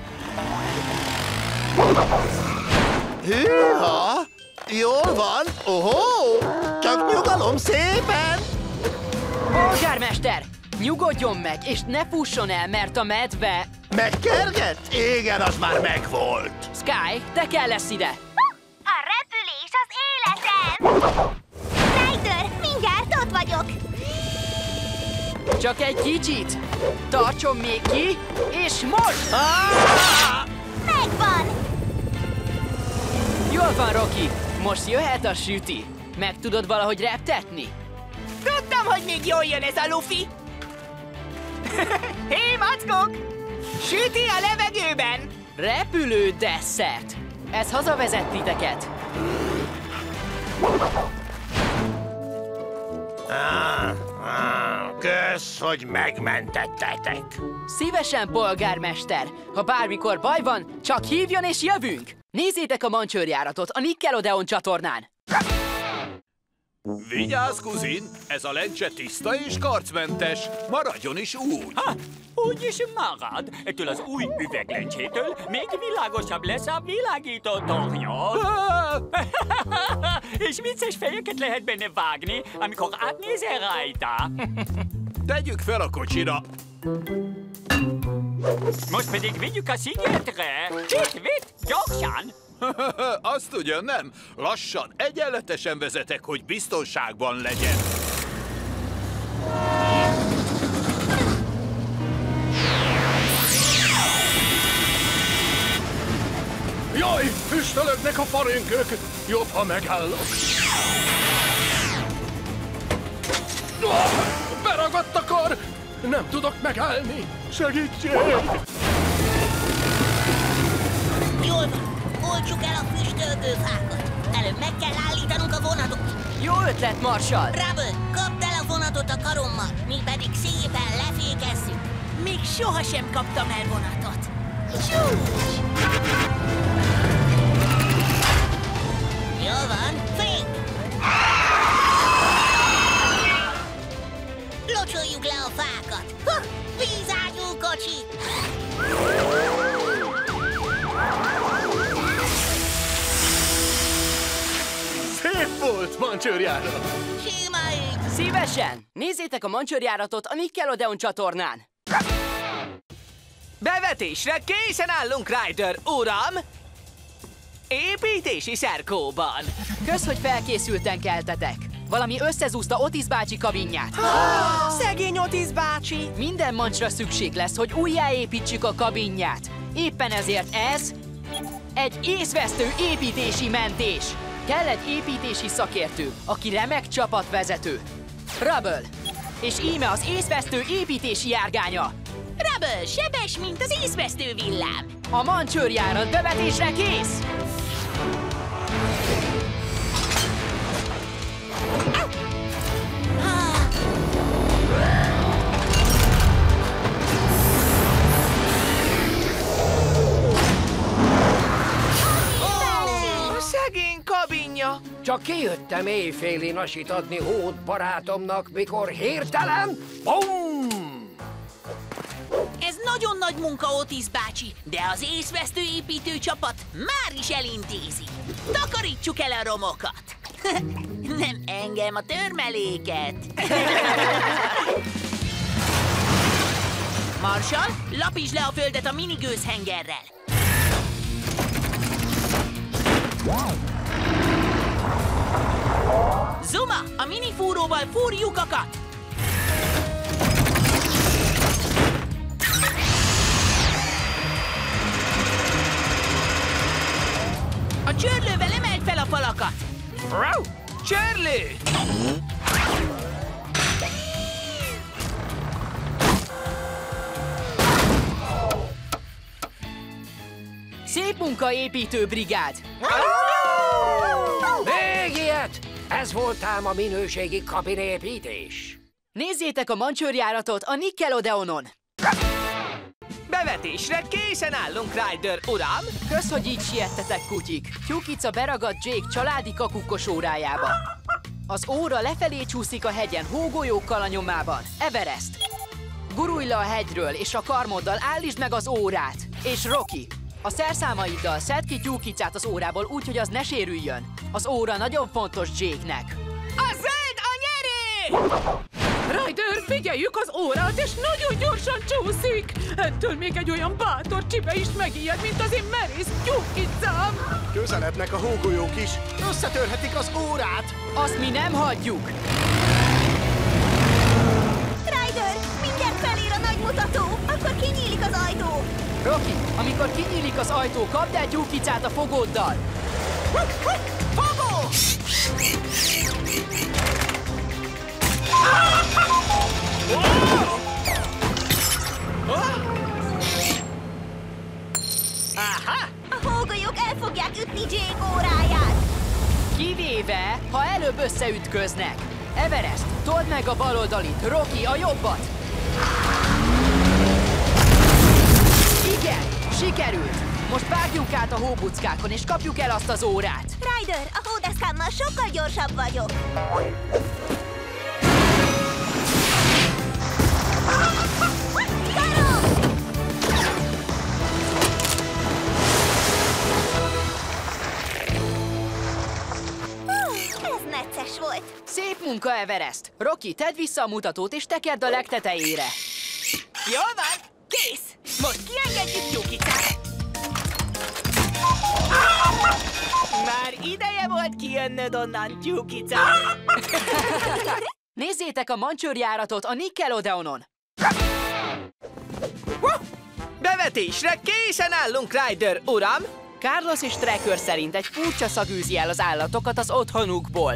Hűha! Jól van! Ohó! Csak nyugalom szépen! Polgármester! Nyugodjon meg, és ne fusson el, mert a medve... Megkergett? Igen, az már megvolt. Sky, te kell lesz ide! A repülés az életem! Ryder, mindjárt ott vagyok! Csak egy kicsit! Tartson még ki, és most! Megvan! Jól van, Rocky! Most jöhet a süti. Meg tudod valahogy reptetni? Tudtam, hogy még jól jön ez a lufi! Hé, mackok! Süti a levegőben! Repülő desszert! Ez hazavezet titeket! Kösz, hogy megmentettetek. Szívesen, polgármester! Ha bármikor baj van, csak hívjon és jövünk! Nézzétek a mancsőrjáratot a Nickelodeon csatornán! Vigyázz, kuzin! Ez a lencse tiszta és karcmentes. Maradjon is úgy. Úgyis marad. Ettől az új üveglencsétől még világosabb lesz a világító tornya. És vicces fejeket lehet benne vágni, amikor átnézel rajta. Tegyük fel a kocsira. Most pedig vigyük a szigetre. Vitt, gyorsan! Azt ugyan nem. Lassan, egyenletesen vezetek, hogy biztonságban legyen. Jaj, füstölögnek a farénkök! Jobb, ha megállok. Beragadt a kar! Nem tudok megállni! Segítség! Jól van, oltsuk el a füstölgő fákat. Előbb meg kell állítanunk a vonatot. Jó ötlet, Marshall! Rubble, kapd el a vonatot a karommal, mi pedig szépen lefékezzük. Még sohasem kaptam el vonatot. Csúcs! Jó van, fény! Locsoljuk le a fákat. Vízágyú kocsi! Szép volt, mancsőrjárat! Sima ügy! Szívesen! Nézzétek a mancsőrjáratot a Nickelodeon csatornán! Bevetésre készen állunk, Ryder, uram! építési szerkóban. Kösz, hogy felkészülten keltetek. Valami összezúzta Otis bácsi kabinját. Szegény Otis bácsi. Minden mancsra szükség lesz, hogy újjáépítsük a kabinját. Éppen ezért ez egy észvesztő építési mentés. Kell egy építési szakértő, aki remek csapatvezető. Rubble. És íme az észvesztő építési járgánya. Rubble, sebes, mint az észvesztő villám. A mancsőrjárat bevetésre kész! Szegény kabinja. Csak kijöttem éjfélin asit adni hót barátomnak, mikor hirtelen... BUM! Ez nagyon nagy munka, Otis bácsi, de az észvesztő építő csapat már is elintézi. Takarítsuk el a romokat. Nem engem, a törmeléket. Marshall, lapítsd le a földet a minigőzhengerrel. Zuma, a minifúróval fúr lyukakat! A csörlővel emeld fel a falakat! Csörlő! Szép munka, építő brigád! Még ilyet! Ez volt ám a minőségi kabinépítés. Nézzétek a mancsőrjáratot a Nickelodeonon! Bevetésre készen állunk, Ryder uram! Kösz, hogy így siettetek, kutyik! Tyúkica beragadt Jake családi kakukkos órájába. Az óra lefelé csúszik a hegyen hógolyókkal a nyomában. Everest! Gurulj le a hegyről, és a karmoddal állítsd meg az órát! És Rocky! A szerszámaiddal szedd ki Tyúkicát az órából úgy, hogy az ne sérüljön. Az óra nagyon fontos Jake-nek. A zöld a nyerő! Ryder, figyeljük az órát, és nagyon gyorsan csúszik! Ettől még egy olyan bátor csibe is megijed, mint az én merész Tyúkicám! Közelednek a hógolyók is. Összetörhetik az órát. Azt mi nem hagyjuk! Ryder, mindjárt felér a nagy mutató, akkor kinyílik az ajtó. Rocky, amikor kinyílik az ajtó, kapd el Tyúkicát a fogóddal! Fogó! Aha! A hógolyók el fogják ütni Jake óráját. Kivéve, ha előbb összeütköznek. Everest, told meg a bal oldalit, Rocky a jobbat! Igen, sikerült! Most vágjunk át a hóbuckákon, és kapjuk el azt az órát! Ryder, a hódeszkámmal sokkal gyorsabb vagyok. Ez necces volt. Szép munka, Everest! Rocky, tedd vissza a mutatót, és tekerd a legtetejére! Jól van, kész! Most kiengedjük Tyúkicát! Már ideje volt kijönnöd onnan, Tyúkica! Nézzétek a mancsőrjáratot a Nickelodeonon! Bevetésre készen állunk, Ryder uram! Carlos és Tracker szerint egy furcsa szag űzi el az állatokat az otthonukból.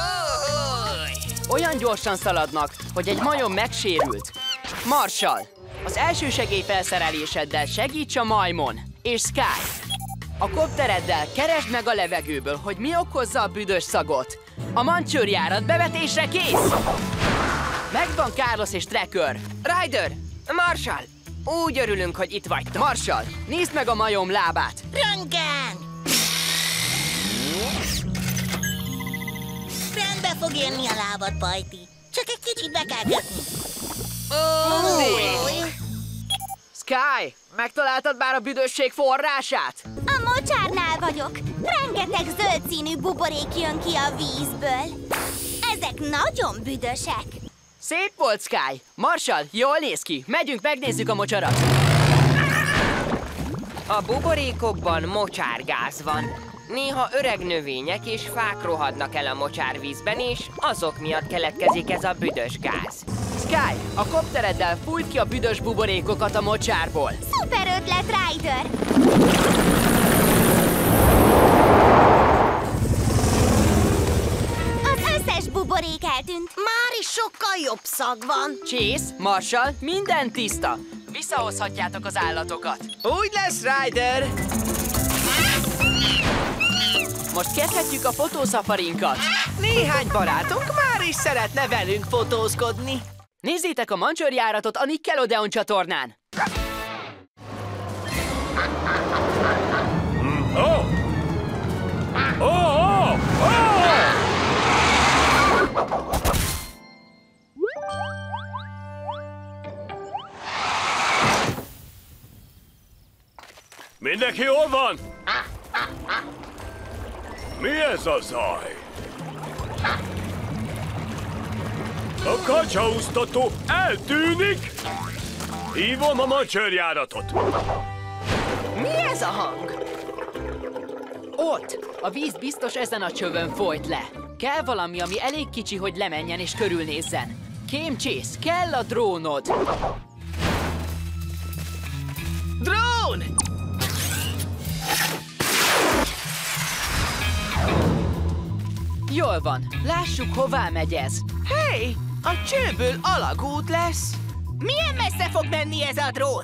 Olyan gyorsan szaladnak, hogy egy majom megsérült. Marshall, az elsősegély felszereléseddel segíts a majmon. És Sky, a koptereddel keresd meg a levegőből, hogy mi okozza a büdös szagot. A mancsőrjárat bevetésre kész! Megvan Carlos és Tracker. Ryder! Marshall! Úgy örülünk, hogy itt vagytok. Marshall, nézd meg a majom lábát! Röntgen! Rendbe fog jönni a lábad, Pajti. Csak egy kicsit be kell kötni. Sky, megtaláltad már a büdösség forrását? A mocsárnál vagyok. Rengeteg zöld színű buborék jön ki a vízből. Ezek nagyon büdösek. Szép volt, Sky! Marshall, jól néz ki! Megyünk, megnézzük a mocsarat! A buborékokban mocsárgáz van. Néha öreg növények és fák rohadnak el a mocsárvízben, és azok miatt keletkezik ez a büdös gáz. Sky, a koptereddel fújt ki a büdös buborékokat a mocsárból. Szuper ötlet, Ryder! Az összes buborék eltűnt. Már is sokkal jobb szag van. Chase, Marshall, minden tiszta. Visszahozhatjátok az állatokat. Úgy lesz, Ryder! Most kezdhetjük a fotószafarinkat. Néhány barátunk már is szeretne velünk fotózkodni. Nézzétek a mancsőrjáratot a Nickelodeon csatornán. Mindenki jól van? Mi ez a zaj? A kacsaúztató eltűnik? Hívom a mancsőrjáratot. Mi ez a hang? Ott! A víz biztos ezen a csövön folyt le. Kell valami, ami elég kicsi, hogy lemenjen és körülnézzen. Kém, Chase, kell a drónod! Drón! Jól van, lássuk, hová megy ez. Hey, a csőből alagút lesz. Milyen messze fog menni ez a drón?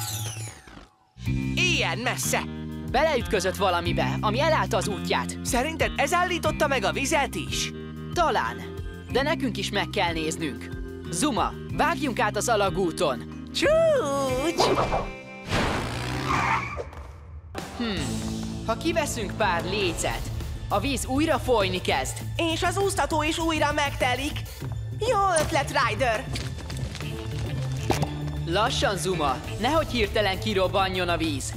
Ilyen messze. Beleütközött valamibe, ami elállta az útját. Szerinted ez állította meg a vizet is? Talán, de nekünk is meg kell néznünk. Zuma, vágjunk át az alagúton. Csúcs! Ha kiveszünk pár lécet, a víz újra folyni kezd. És az úsztató is újra megtelik. Jó ötlet, Ryder! Lassan, Zuma, nehogy hirtelen kirobbanjon a víz.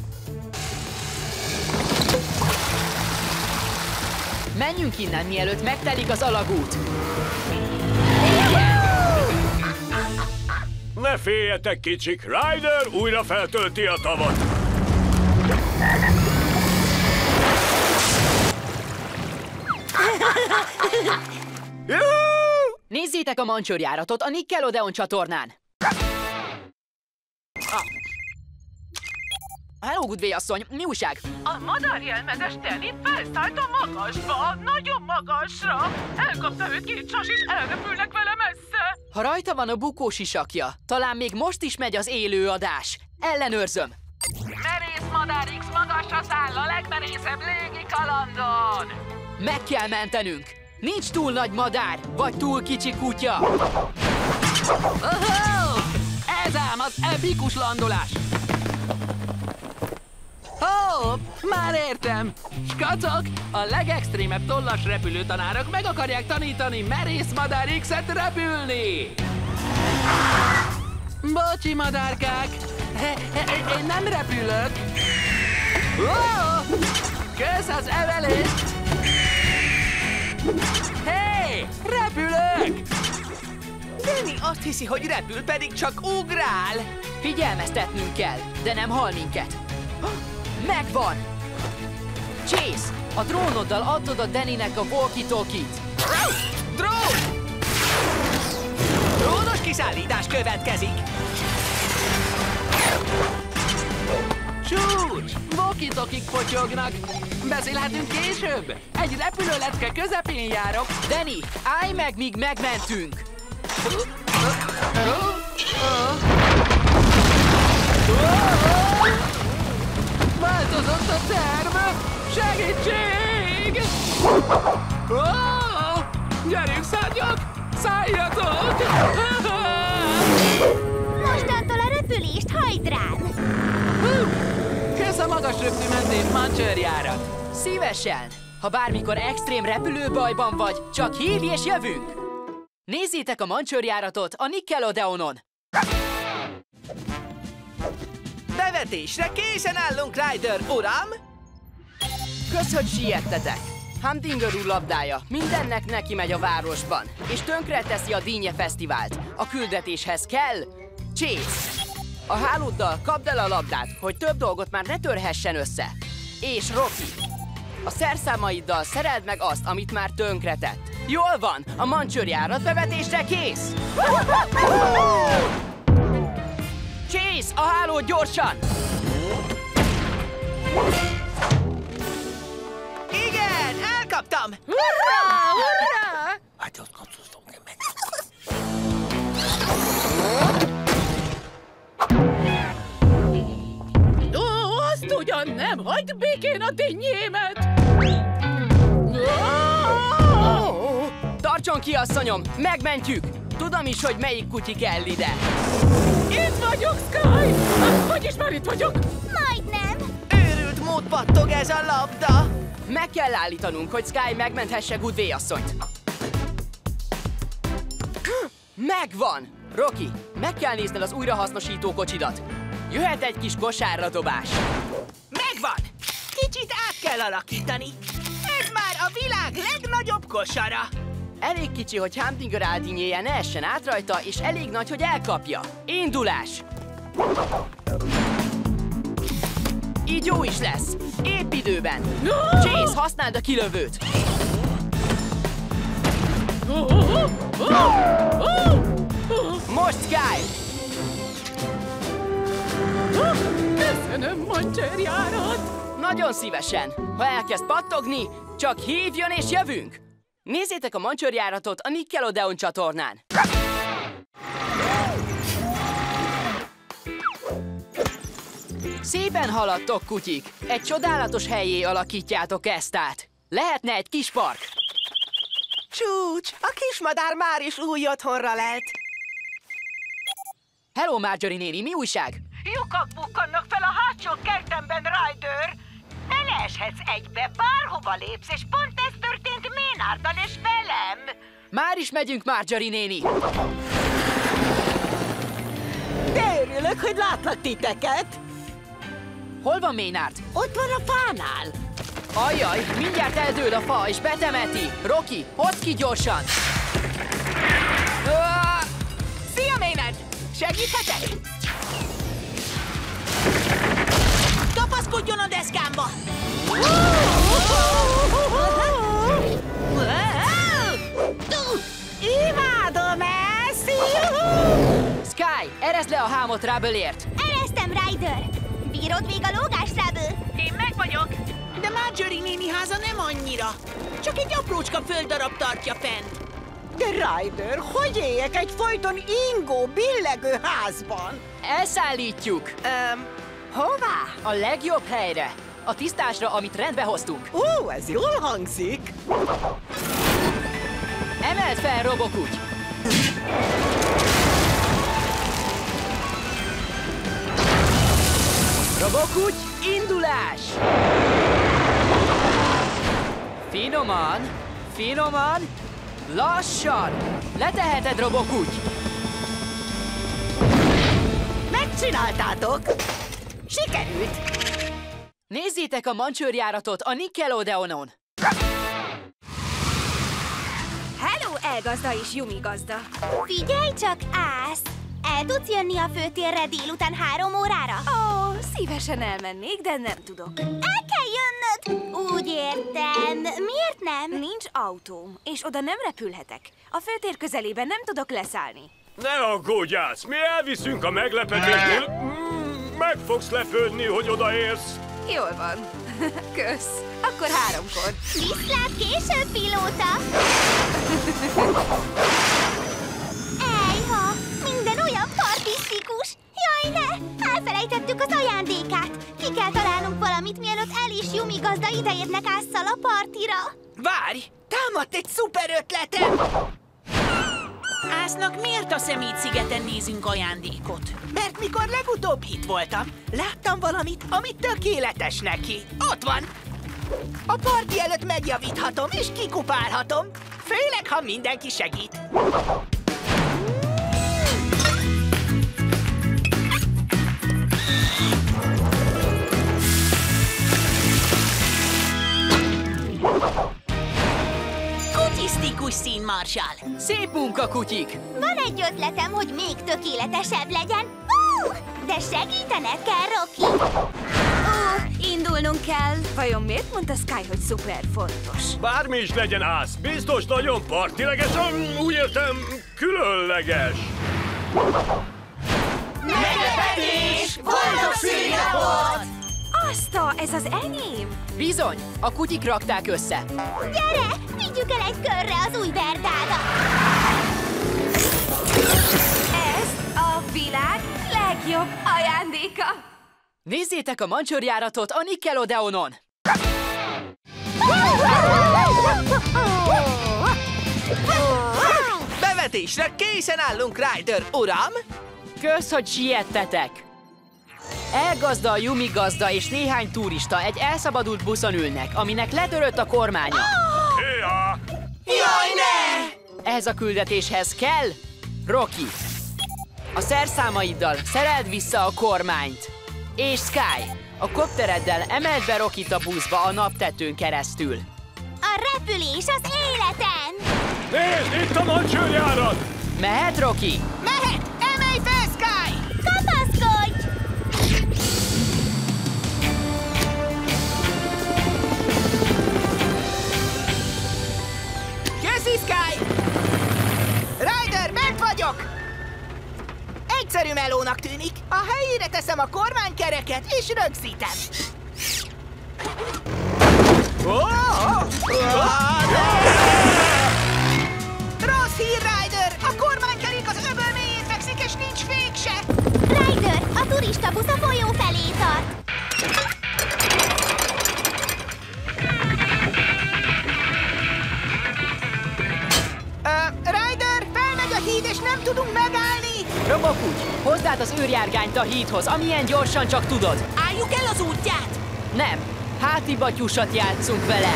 Menjünk innen, mielőtt megtelik az alagút. Ne féljetek, kicsik! Ryder újra feltölti a tavat. Nézzétek a mancsőrjáratot a Nickelodeon csatornán. Hello, Goodway asszony, mi újság? A madárjelmezes Danny felszállt a magasba, nagyon magasra. Elkapta őt két sas, és elrepülnek vele messze. Ha rajta van a bukós isakja, talán még most is megy az élőadás. Ellenőrzöm. Merész madár X magasra száll a legmerészebb légi kalandon. Meg kell mentenünk. Nincs túl nagy madár, vagy túl kicsi kutya. Oh-ho! Ez ám az epikus landolás. Már értem! Skacok, a legextrémebb tollas repülőtanárok meg akarják tanítani merész madár X-et repülni! Bocsi, madárkák! Én nem repülök! Kösz az evelést! Hé! Repülök! Danny azt hiszi, hogy repül, pedig csak ugrál! Figyelmeztetnünk kell, de nem hal minket. Megvan! Chase, a drónoddal adod a Dannynek a walkie-talkie-t. Drón! Drónos kiszállítás következik! Csúcs! Walkie-talkiek potyognak! Beszélhetünk később? Egy repülőlecke közepén járok! Danny, állj meg, míg megmentünk! Változott a terv! Segítség! Gyerünk, szárnyak! Szálljatok! Mostantól a repülést hagyd rám! Kösz a magas röptű mentés mancsőrjárat! Szívesen! Ha bármikor extrém repülőbajban vagy, csak hívj és jövünk! Nézzétek a mancsőrjáratot a Nickelodeonon! Bevetésre készen állunk, Ryder, uram! Kösz, hogy siettetek! Humdinger úr labdája mindennek neki megy a városban, és tönkre teszi a Dinnye Fesztivált. A küldetéshez kell Chase! A hálóddal kapd el a labdát, hogy több dolgot már ne törhessen össze. És Rocky, a szerszámaiddal szereld meg azt, amit már tönkretett. Jól van, a mancsőrjárat bevetésre kész! Chase, a hálót gyorsan! Igen, elkaptam! Hurrá, hurrá! Ó, azt ugyan nem, hagyd békén a dinnyémet! Tartson ki, asszonyom, megmentjük! Tudom is, hogy melyik kutyi kell ide. Itt vagyok, Sky! Hogy is már itt vagyok? Majdnem. Őrült mód pattog ez a labda! Meg kell állítanunk, hogy Sky megmenthesse Goodway asszonyt. Megvan! Rocky, meg kell nézned az újrahasznosító kocsidat. Jöhet egy kis kosárra dobás. Megvan! Kicsit át kell alakítani. Ez már a világ legnagyobb kosara. Elég kicsi, hogy Humdinger áldinyéje ne essen át rajta, és elég nagy, hogy elkapja. Indulás! Így jó is lesz. Épp időben. Chase, használd a kilövőt. Most Sky! Köszönöm, mancsőrjárat! Nagyon szívesen. Ha elkezd pattogni, csak hívjon és jövünk. Nézzétek a mancsőrjáratot a Nickelodeon csatornán. Szépen haladtok, kutyik. Egy csodálatos helyé alakítjátok ezt át. Lehetne egy kis park. Csúcs, a kismadár már is új otthonra lelt. Hello, Marjorie néni, mi újság? Lyukak bukkannak fel a hátsó kertemben, Ryder. Beleeshetsz egybe, bárhova lépsz, és pont ez történt Maynarddal és velem. Már is megyünk, Marjorie néni. De örülök, hogy látlak titeket. Hol van Maynard? Ott van a fánál. Ajjaj, mindjárt eldől a fa, és betemeti. Rocky, hozd ki gyorsan. Szia, Maynard! Segíthetek? Kapaszkodjon a deszkámba! Imádom ezt! Sky, ereszd le a hámot Rubbleért. Eresztem, Ryder. Bírod még a lógás, Rubble? Én meg vagyok. De Marjorie néni háza nem annyira. Csak egy aprócska földdarab tartja fent. De Ryder, hogy éljek egy folyton ingó, billegő házban? Elszállítjuk. Hová? A legjobb helyre. A tisztásra, amit rendbe hoztunk. Ez jól hangzik. Emeld fel, Robokuty! Robokuty, indulás! Finoman, finoman, lassan! Leteheted, Robokuty! Megcsináltátok! Sikerült! Nézzétek a mancsőrjáratot a Nickelodeonon! Hello, Elgazda és Yumi gazda! Figyelj csak, Ász! El tudsz jönni a főtérre délután 3 órára? Ó, szívesen elmennék, de nem tudok. El kell jönnöd! Úgy értem. Miért nem? Nincs autóm, és oda nem repülhetek. A főtér közelében nem tudok leszállni. Ne aggódj, Ász! Mi elviszünk a meglepetésnél. Meg fogsz lepődni, hogy odaérsz. Jól van. Kösz. Akkor 3-kor. Viszlát később, pilóta! Ejha! Minden olyan partisztikus! Jaj, ne! Elfelejtettük az ajándékát! Ki kell találnunk valamit, mielőtt El és Yumi gazda ideérnek Ásszal a partira! Várj! Támadt egy szuper ötletem! Ásznak miért a Szemétszigeten nézünk ajándékot? Mert mikor legutóbb itt voltam, láttam valamit, ami tökéletes neki. Ott van! A parti előtt megjavíthatom és kikupálhatom. Főleg, ha mindenki segít. Kutisztikus szín, Marshall. Szép munka, kutyik! Van egy ötletem, hogy még tökéletesebb legyen. De segítened kell, Rocky. Indulnunk kell. Vajon miért mondta Sky, hogy szuper fontos? Bármi is legyen, Ász, biztos nagyon partileges, úgy értem, különleges. Meglepetés! Boldog szülinapot! Ez az enyém? Bizony, a kutyik rakták össze. Gyere, vigyük el egy körre az új verdádat! Ez a világ legjobb ajándéka! Nézzétek a mancsőrjáratot a Nickelodeonon! Bevetésre készen állunk, Ryder, uram! Kösz, hogy siettetek! Elgazda, a Yumi gazda és néhány turista egy elszabadult buszon ülnek, aminek letörött a kormánya. Jaj, ne! Ehhez a küldetéshez kell Rocky. A szerszámaiddal szereld vissza a kormányt. És Sky, a koptereddel emeld be Rockit a buszba a naptetőn keresztül. A repülés az életen! Nézd, itt a mancsőrjárat! Mehet, Rocky? Mehet! Emelj fel, Sky! Kapaszkodj! Köszi, Sky! Ryder, bent vagyok! Egyszerű melónak tűnik. A helyére teszem a kormánykereket és rögzítem. Rossz hír, Ryder! A kormánykerék az öböl mélyén fekszik és nincs fék se! Ryder, a turista busz a folyó felé tart! Ryder, felmegy a híd és nem tudunk megállni! Robokuty, hozd át az őrjárgányt a hídhoz, amilyen gyorsan csak tudod. Álljuk el az útját! Nem, háti batyusat játszunk vele.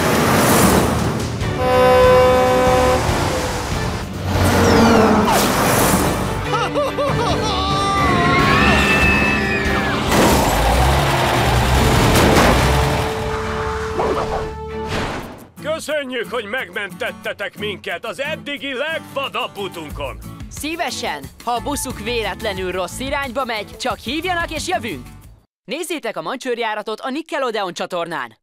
Köszönjük, hogy megmentettetek minket az eddigi legvadabb utunkon. Szívesen, ha a buszuk véletlenül rossz irányba megy, csak hívjanak és jövünk. Nézzétek a mancsőrjáratot a Nickelodeon csatornán.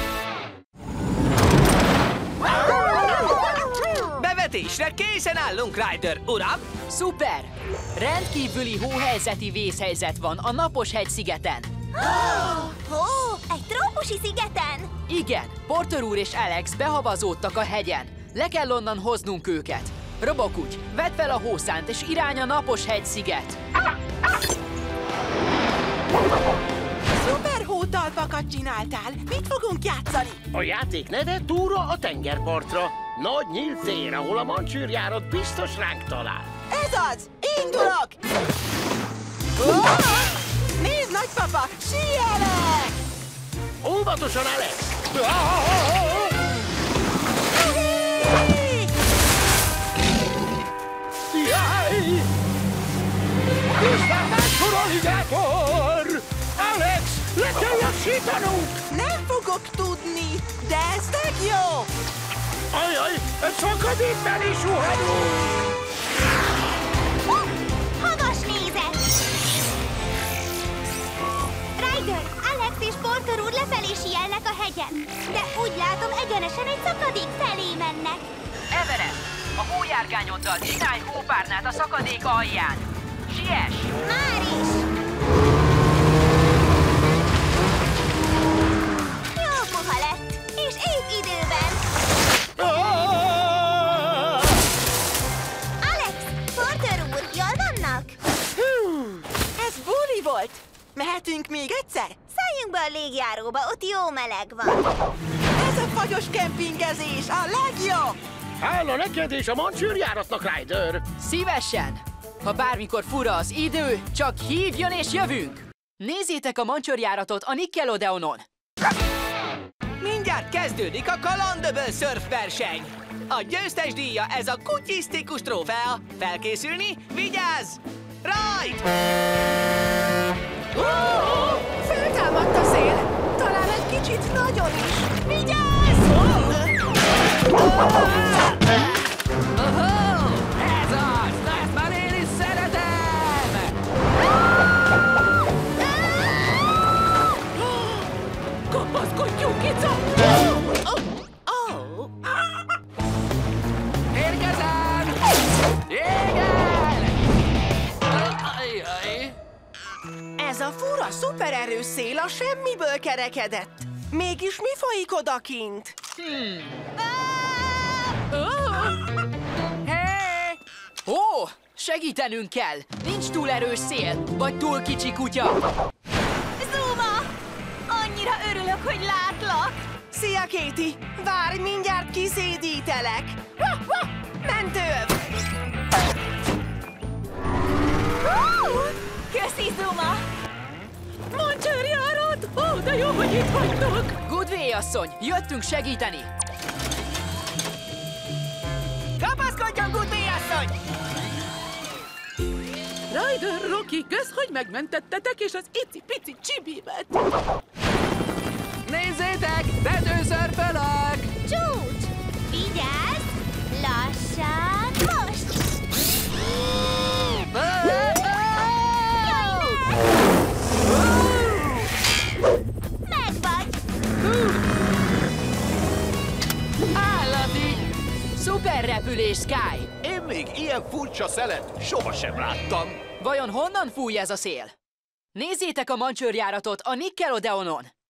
Bevetésre készen állunk, Ryder, uram! Szuper! Rendkívüli hóhelyzeti vészhelyzet van a Naposhegy szigeten. Hó, egy trópusi szigeten? Igen, Porter úr és Alex behavazódtak a hegyen. Le kell onnan hoznunk őket. Robokuty, vedd fel a hószánt és irány a Naposhegy sziget. Szuper hótalpakat csináltál! Mit fogunk játszani? A játék neve Túra a tengerpartra. Nagy nyílt tér, ahol a mancsőrjárat biztos ránk talál. Ez az! Indulok! Nézd, nagypapa! Síelek! Óvatosan, Alex! Jaj! Tisztán mekkora alligátor! Alex, le kell lassítanunk! Nem fogok tudni, de ez tök jó! Ajaj, egy szakadékben is suhanunk! Havas nézet! Ryder, Alex és Porter úr lefelé síelnek a hegyen. De úgy látom, egyenesen egy szakadék felé mennek. Everest, a hójárgányoddal csinálj hópárnát a szakadék alján. Siess! Már is! Jó puha lett, és épp időben. Alex, Porter úr, jól vannak? Ez buli volt! Mehetünk még egyszer? Szálljunk be a légjáróba, ott jó meleg van. Ez a fagyos kempingezés a legjobb! Hála neked és a mancsőrjáratnak, Ryder! Szívesen! Ha bármikor fura az idő, csak hívjon és jövünk! Nézzétek a mancsőrjáratot a Nickelodeonon! Mindjárt kezdődik a kalandöböl szörfverseny! A győztes díja ez a kutyisztikus trófea! Felkészülni? Vigyázz! Rajt! Feltámadt a szél! Talán egy kicsit nagyon is! Vigyázz! Ez az! Na ezt már én is szeretem! Ez a fura, szupererős szél a semmiből kerekedett. Mégis mi folyik odakint? Hey! Ó, segítenünk kell! Nincs túl erős szél, vagy túl kicsi kutya. Zuma! Annyira örülök, hogy látlak! Szia, Katie! Várj, mindjárt kiszédítelek! Mentőöv! Köszi, Zuma! Mancsőrjárat! Ó, de jó, hogy itt vagytok! Goodway asszony, jöttünk segíteni! Kapaszkodjon, Goodway asszony! Ryder, Rocky, kösz, hogy megmentettetek, és az icipici Chibimet! Nézzétek, tetőszörfölök! Csúcs! Vigyázz! Lassan, most! Megvagy! Állati! Szuper repülés, Sky! Én még ilyen furcsa szelet sohasem láttam. Vajon honnan fúj ez a szél? Nézzétek a mancsőrjáratot a Nickelodeonon!